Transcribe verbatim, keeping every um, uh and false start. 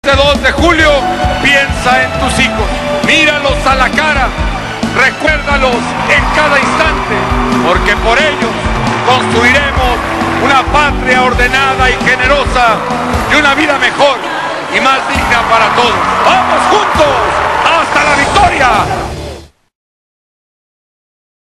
Este dos de julio, piensa en tus hijos, míralos a la cara, recuérdalos en cada instante, porque por ellos construiremos una patria ordenada y generosa y una vida mejor y más digna para todos. ¡Vamos juntos! ¡Hasta la victoria!